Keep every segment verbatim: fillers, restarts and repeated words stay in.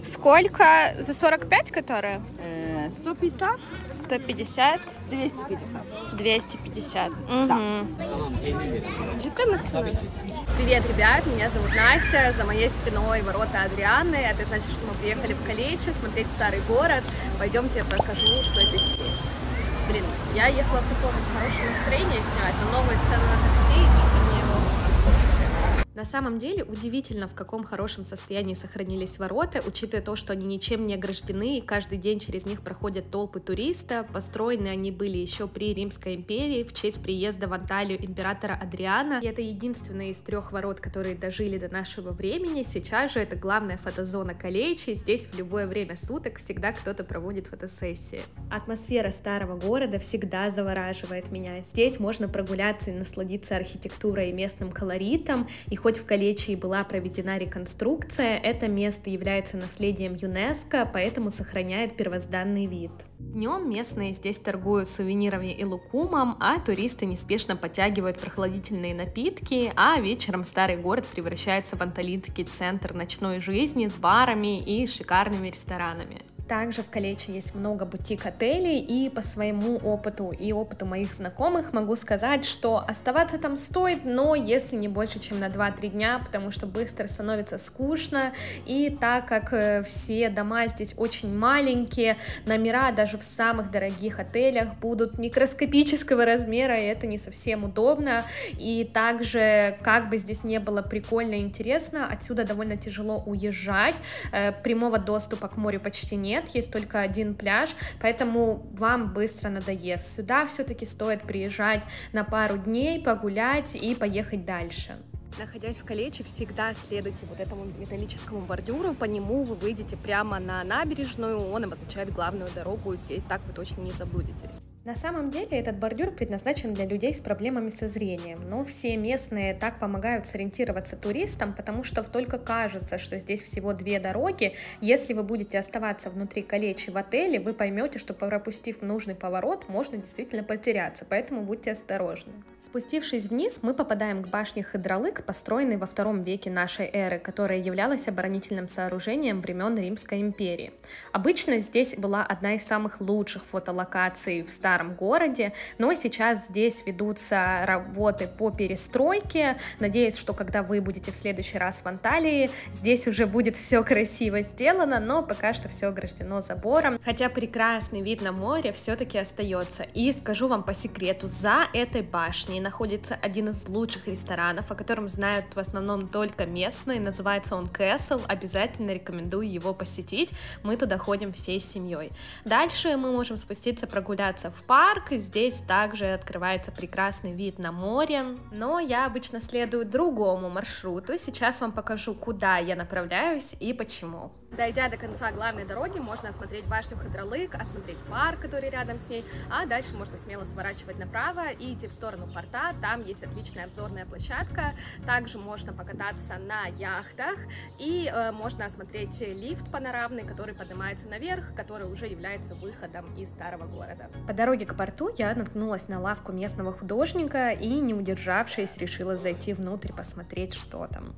Сколько? За сорок пять, которые? сто пятьдесят. сто пятьдесят. двести пятьдесят. двести пятьдесят. Да. Привет, ребят, меня зовут Настя, за моей спиной ворота Адрианы, это значит, что мы приехали в Калечи смотреть старый город. Пойдемте я покажу, что здесь есть. Блин, я ехала в таком хорошем настроении снимать, но новые цены на такси, и мне его. На самом деле удивительно, в каком хорошем состоянии сохранились ворота, учитывая то, что они ничем не ограждены, и каждый день через них проходят толпы туристов. Построены они были еще при Римской империи в честь приезда в Анталию императора Адриана. И это единственные из трех ворот, которые дожили до нашего времени. Сейчас же это главная фотозона Калечи. Здесь в любое время суток всегда кто-то проводит фотосессии. Атмосфера старого города всегда завораживает меня. Здесь можно прогуляться и насладиться архитектурой и местным колоритом. И хоть в Калечи была проведена реконструкция, это место является наследием ЮНЕСКО, поэтому сохраняет первозданный вид. Днем местные здесь торгуют сувенирами и лукумом, а туристы неспешно подтягивают прохладительные напитки, а вечером старый город превращается в анталийский центр ночной жизни с барами и шикарными ресторанами. Также в Калечи есть много бутик-отелей, и по своему опыту и опыту моих знакомых могу сказать, что оставаться там стоит, но если не больше, чем на два-три дня, потому что быстро становится скучно, и так как все дома здесь очень маленькие, номера даже в самых дорогих отелях будут микроскопического размера, и это не совсем удобно, и также, как бы здесь не было прикольно и интересно, отсюда довольно тяжело уезжать, прямого доступа к морю почти нет, есть только один пляж, поэтому вам быстро надоест. Сюда все-таки стоит приезжать на пару дней, погулять и поехать дальше. Находясь в Калечи, всегда следуйте вот этому металлическому бордюру, по нему вы выйдете прямо на набережную, он обозначает главную дорогу, здесь так вы точно не заблудитесь. На самом деле этот бордюр предназначен для людей с проблемами со зрением, но все местные так помогают сориентироваться туристам, потому что только кажется, что здесь всего две дороги. Если вы будете оставаться внутри Калечи в отеле, вы поймете, что пропустив нужный поворот, можно действительно потеряться, поэтому будьте осторожны. Спустившись вниз, мы попадаем к башне Хайдралык, построенной во втором веке нашей эры, которая являлась оборонительным сооружением времен Римской империи. Обычно здесь была одна из самых лучших фотолокаций в старом старом городе, но сейчас здесь ведутся работы по перестройке. Надеюсь, что когда вы будете в следующий раз в Анталии, здесь уже будет все красиво сделано, но пока что все ограждено забором, хотя прекрасный вид на море все-таки остается. И скажу вам по секрету, за этой башней находится один из лучших ресторанов, о котором знают в основном только местные, называется он Castle, обязательно рекомендую его посетить, мы туда ходим всей семьей. Дальше мы можем спуститься прогуляться в парк, здесь также открывается прекрасный вид на море, но я обычно следую другому маршруту, сейчас вам покажу, куда я направляюсь и почему. Дойдя до конца главной дороги, можно осмотреть башню Хайдралык, осмотреть парк, который рядом с ней, а дальше можно смело сворачивать направо и идти в сторону порта, там есть отличная обзорная площадка, также можно покататься на яхтах и э, можно осмотреть лифт панорамный, который поднимается наверх, который уже является выходом из старого города. По дороге к порту я наткнулась на лавку местного художника и, не удержавшись, решила зайти внутрь посмотреть, что там.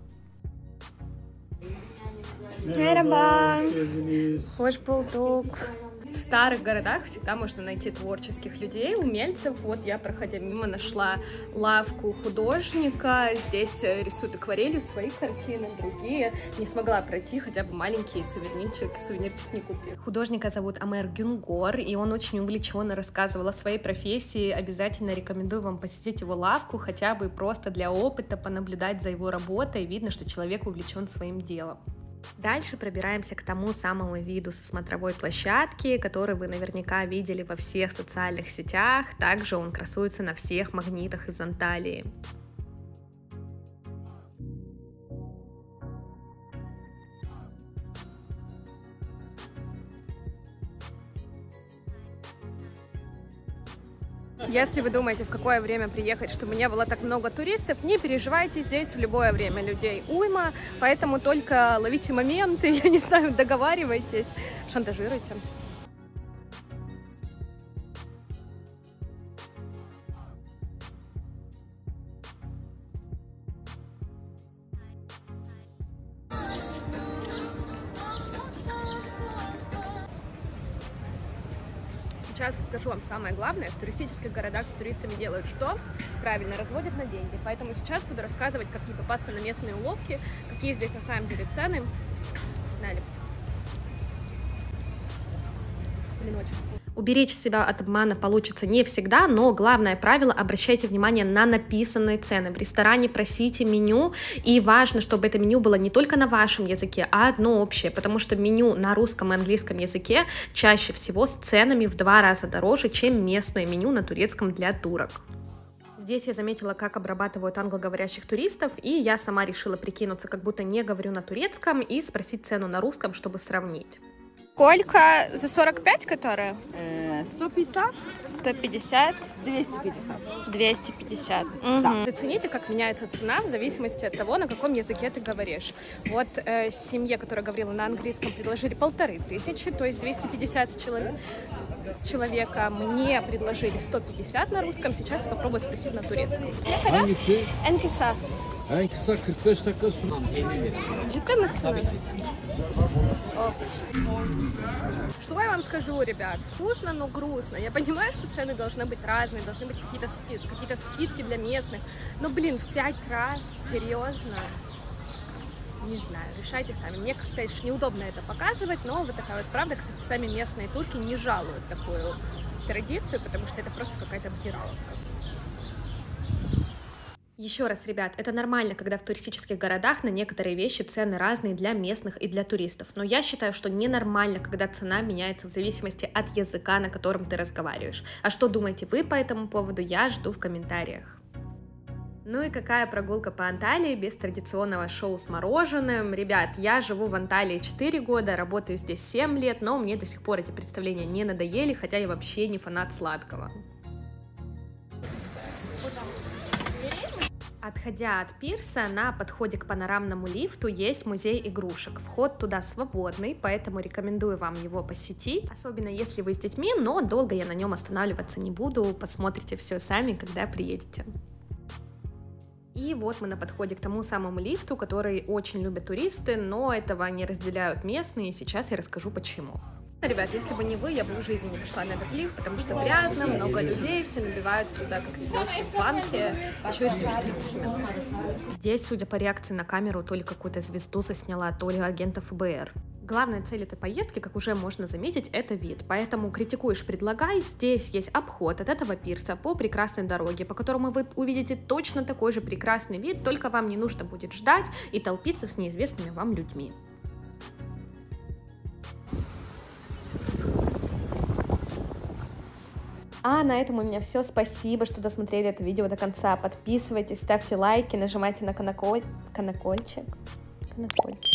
Merhaba. Hoş bulduk. В старых городах всегда можно найти творческих людей, умельцев. Вот я, проходя мимо, нашла лавку художника. Здесь рисуют акварелью свои картины, другие не смогла пройти, хотя бы маленький сувенирчик, сувенирчик не купила. Художника зовут Амер Гюнгор, и он очень увлеченно рассказывал о своей профессии. Обязательно рекомендую вам посетить его лавку, хотя бы просто для опыта, понаблюдать за его работой. Видно, что человек увлечен своим делом. Дальше пробираемся к тому самому виду со смотровой площадки, который вы наверняка видели во всех социальных сетях. Также он красуется на всех магнитах из Анталии. Если вы думаете, в какое время приехать, чтобы не было так много туристов, не переживайте, здесь в любое время людей уйма, поэтому только ловите моменты, я не знаю, договаривайтесь, шантажируйте. сейчас расскажу вам самое главное. В туристических городах с туристами делают что? Правильно, разводят на деньги. Поэтому сейчас буду рассказывать, как не попасться на местные уловки, какие здесь на самом деле цены. Погнали. Блин, очень. Уберечь себя от обмана получится не всегда, но главное правило — обращайте внимание на написанные цены. В ресторане просите меню, и важно, чтобы это меню было не только на вашем языке, а одно общее, потому что меню на русском и английском языке чаще всего с ценами в два раза дороже, чем местное меню на турецком для турок. Здесь я заметила, как обрабатывают англоговорящих туристов, и я сама решила прикинуться, как будто не говорю на турецком, и спросить цену на русском, чтобы сравнить. Сколько за сорок пять, которые? сто пятьдесят. сто пятьдесят. двести пятьдесят. двести пятьдесят. Да. Угу. Зацените, как меняется цена в зависимости от того, на каком языке ты говоришь. Вот э, семье, которая говорила на английском, предложили полторы тысячи, то есть двести пятьдесят с, человек, с человека. Мне предложили сто пятьдесят на русском. Сейчас я попробую спросить на турецком. Hangisi? Энкиса. En kısa kırk beş dakika sunum. Ciddi misiniz? Что я вам скажу, ребят? Вкусно, но грустно. Я понимаю, что цены должны быть разные, должны быть какие-то скидки, какие-то скидки для местных. Но, блин, в пять раз? Серьезно? Не знаю, решайте сами. Мне как-то еще неудобно это показывать, но вот такая вот правда. Кстати, сами местные турки не жалуют такую традицию, потому что это просто какая-то обдираловка. Еще раз, ребят, это нормально, когда в туристических городах на некоторые вещи цены разные для местных и для туристов. Но я считаю, что ненормально, когда цена меняется в зависимости от языка, на котором ты разговариваешь. А что думаете вы по этому поводу, я жду в комментариях. Ну и какая прогулка по Анталии без традиционного шоу с мороженым? Ребят, я живу в Анталии четыре года, работаю здесь семь лет, но мне до сих пор эти представления не надоели, хотя я вообще не фанат сладкого. Отходя от пирса, на подходе к панорамному лифту есть музей игрушек. Вход туда свободный, поэтому рекомендую вам его посетить, особенно если вы с детьми, но долго я на нем останавливаться не буду, посмотрите все сами, когда приедете. И вот мы на подходе к тому самому лифту, который очень любят туристы, но этого не разделяют местные, и сейчас я расскажу почему. Ребят, если бы не вы, я бы в жизни не пошла на этот лифт, потому что грязно, много людей, все набиваются сюда, как селедки в банке, еще и что-то. Здесь, судя по реакции на камеру, то ли какую-то звезду засняла, то ли агента эф бэ эр. Главная цель этой поездки, как уже можно заметить, это вид, поэтому критикуешь — предлагай. Здесь есть обход от этого пирса по прекрасной дороге, по которому вы увидите точно такой же прекрасный вид, только вам не нужно будет ждать и толпиться с неизвестными вам людьми. А на этом у меня все. Спасибо, что досмотрели это видео до конца. Подписывайтесь, ставьте лайки, нажимайте на колокольчик. Колокольчик.